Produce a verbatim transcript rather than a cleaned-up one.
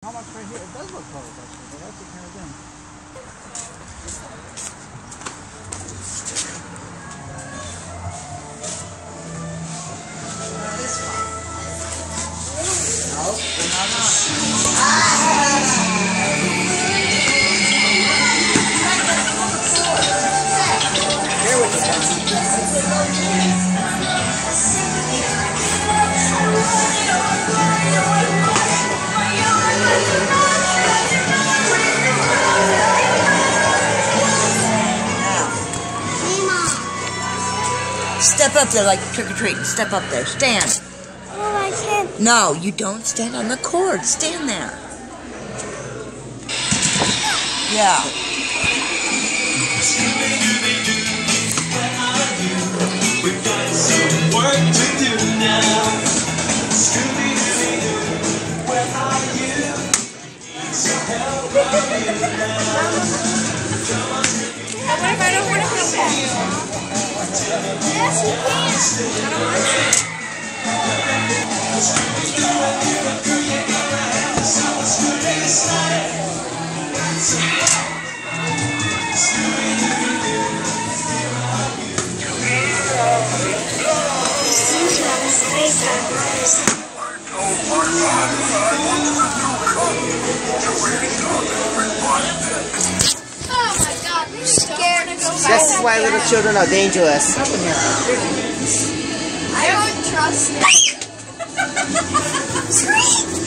How much right here? It does look close, actually, but that's what kind of thing. This one. No, they're not on. Here we Step up there like trick-or-treating. Step up there. Stand. Oh, I can't. No, you don't stand on the cord. Stand there. Yeah. We've got some work to do now. Scooby-Doo, where are you? So help from you now. What if I don't want to come back? Yes, you can. I don't want to. Oh my God, I'm scared to go back. This is why little children are dangerous. I don't trust it.